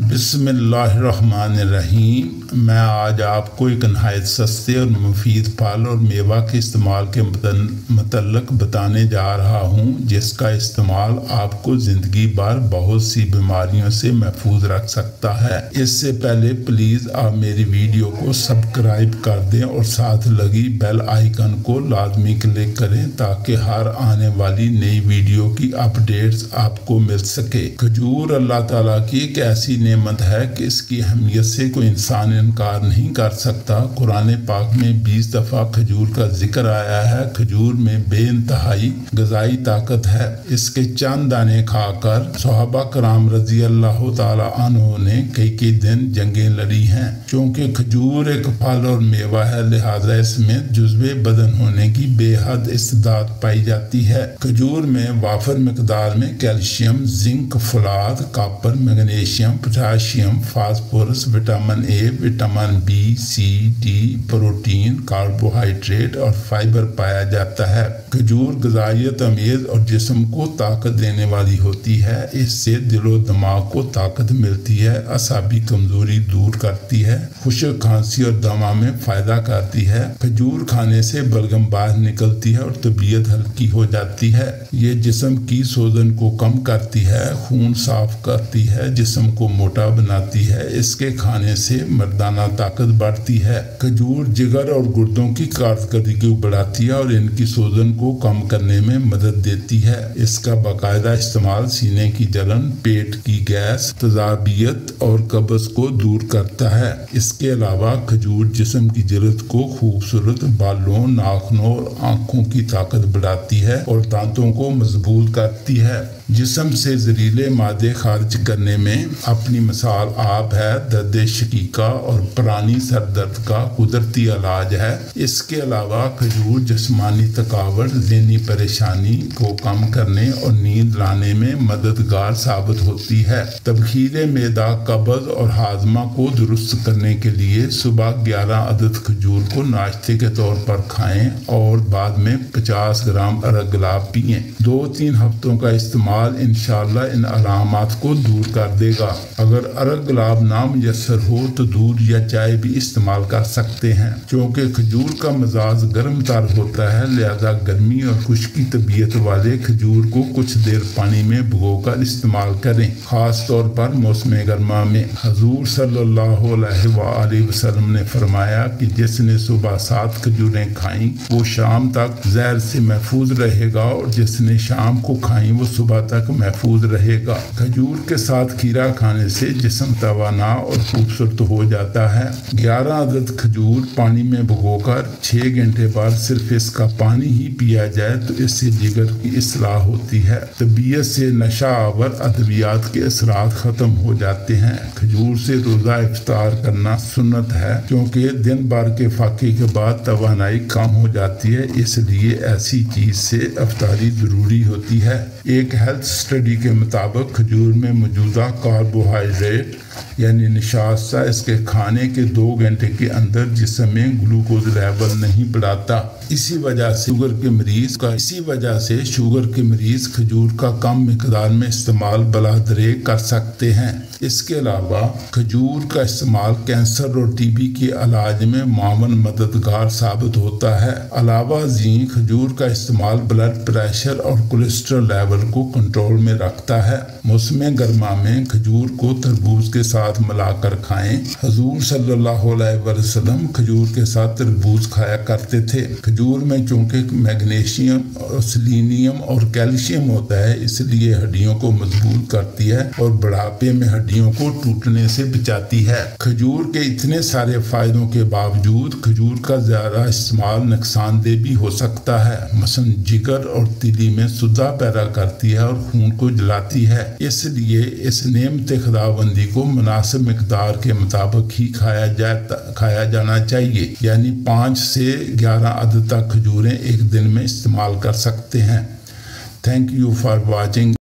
बिस्मिल्लाहिर्रहमानिर्रहीम। मैं आज आपको एक नहायत सस्ते और मुफीद फल और मेवा के इस्तेमाल के मतलब बताने जा रहा हूँ, जिसका इस्तेमाल आपको ज़िंदगी भर बहुत सी बीमारियों से महफूज रख सकता है। इससे पहले प्लीज़ आप मेरी वीडियो को सब्सक्राइब कर दें और साथ लगी बेल आइकन को लाजमी क्लिक करें ताकि हर आने वाली नई वीडियो की अपडेट्स आपको मिल सके। खजूर अल्लाह ताला की एक ऐसी नेमत है कि इसकी अहमियत से कोई इंसान इनकार नहीं कर सकता। कुरान पाक में 20 दफ़ा खजूर का जिक्र आया है। खजूर में बेइंतहाई ग़िज़ाई ताकत है। इसके चंद दाने खाकर सहाबा कराम रज़ी अल्लाह ताला अन्हो ने कई दिन जंगें लड़ी हैं। चूँकि खजूर एक फल और मेवा है, लिहाजा इसमें जुज़्वे बदन होने की बेहद इस्तेदाद पाई जाती है। खजूर में वाफर मिकदार में कैल्शियम, जिंक, फुलाद, copper, magnesium, potassium, phosphorus, vitamin A, vitamin B, C, D, protein, carbohydrate और फाइबर पाया जाता है। खजूर ग़िज़ाइयत अमेज़ और जिस्म को ताकत देने वाली होती है। इससे दिलो दिमाग को ताकत मिलती है, असाबी कमजोरी दूर करती है, खुश्क खांसी और दमा में फ़ायदा करती है। खजूर खाने से बलगम बाहर निकलती है और तबीयत हल्की हो जाती है। ये जिस्म की सूजन को कम करती है, खून साफ करती है, जिस्म को मोटा बनाती है। इसके खाने से मर्दाना ताकत बढ़ती है। खजूर जिगर और गुर्दों की कारकर्दगी को बढ़ाती है और इनकी सूजन को कम करने में मदद देती है। इसका बाकायदा इस्तेमाल सीने की जलन, पेट की गैस, तजाबियत और कब्ज को दूर करता है। इसके अलावा खजूर जिस्म की जल्द को खूबसूरत, बालों, नाखूनों और आँखों की ताकत बढ़ाती है और दांतों को मजबूत करती है। जिस्म से जहरीले मादे खारिज करने में अपनी मिसाल आब है। दर्द शकीका और पुरानी सर दर्द का कुदरती इलाज है। इसके अलावा खजूर जिस्मानी थकावट, ज़हनी परेशानी को कम करने और नींद लाने में मददगार साबित होती है। तबखीर मैदा, कब्ज और हाजमा को दुरुस्त करने के लिए सुबह 11 अदद खजूर को नाश्ते के तौर पर खाएं और बाद में 50 ग्राम अरग गुलाब पिएं। 2-3 हफ्तों का इस्तेमाल इंशाअल्लाह इन अलामात को दूर कर देगा। अगर अरग गुलाब ना मुयस्सर हो तो दूध या चाय भी इस्तेमाल कर सकते हैं। क्योंकि खजूर का मिजाज गर्म तर होता है, लिहाजा गर्मी और खुश्की तबीयत वाले खजूर को कुछ देर पानी में भिगोकर इस्तेमाल करें, खास तौर पर मौसम गर्मा में। हजूर सल्लल्लाहु अलैहि वसल्लम ने फरमाया कि जिसने सुबह 7 खजूरें खाई वो शाम तक जहर से महफूज रहेगा और जिसने शाम को खाई वो सुबह तक महफूज रहेगा। खजूर के साथ खीरा खाने से जिस्म तवाना और खूबसूरत हो जाता है। 11 अदद खजूर पानी में भिगोकर 6 घंटे बाद सिर्फ इसका पानी ही पिया जाए तो इससे जिगर की इस्लाह होती है। तबीयत से नशा आवर अद्वियात के असरात खत्म हो जाते हैं। खजूर से रोजा इफ्तार करना सुन्नत है, क्योंकि दिन भर के फाके के बाद तवानाई कम हो जाती है, इसलिए ऐसी चीज से इफ्तारी जरूरी होती है। एक हेल्थ स्टडी के मुताबिक खजूर में मौजूदा कार्बोहाइड्रेट यानी निशास्ता इसके खाने के 2 घंटे के अंदर जिस्म में ग्लूकोज लेवल नहीं बढ़ाता। इसी वजह से शुगर के मरीज खजूर का कम मिकदार में इस्तेमाल बलादरे कर सकते हैं। इसके अलावा खजूर का इस्तेमाल कैंसर और टीबी के इलाज में मावन मददगार साबित होता है। अलावा जी खजूर का इस्तेमाल ब्लड प्रेशर और कोलेस्ट्रॉल लेवल को कंट्रोल में रखता है। मौसम गर्मा में खजूर को तरबूज के साथ मिलाकर खाएं। हजूर सल्लल्लाहु अलैहि वसल्लम खजूर के साथ तरबूज खाया करते थे। खजूर में चूंकि मैग्नीशियम और सेलेनियम और कैल्शियम होता है, इसलिए हड्डियों को मजबूत करती है और बुढ़ापे में हड्डियों को टूटने से बचाती है। खजूर के इतने सारे फायदों के बावजूद खजूर का ज्यादा इस्तेमाल नुकसानदेह भी हो सकता है। मसलन जिगर और तिली में सुद्दा पैदा करती है और खून को जलाती है। इसलिए इस नेमत खुदाबंदी को मुनासिब मिकदार के मुताबिक ही खाया जाना चाहिए, यानी 5 से 11 अदद तक खजूरें एक दिन में इस्तेमाल कर सकते हैं। Thank you for watching.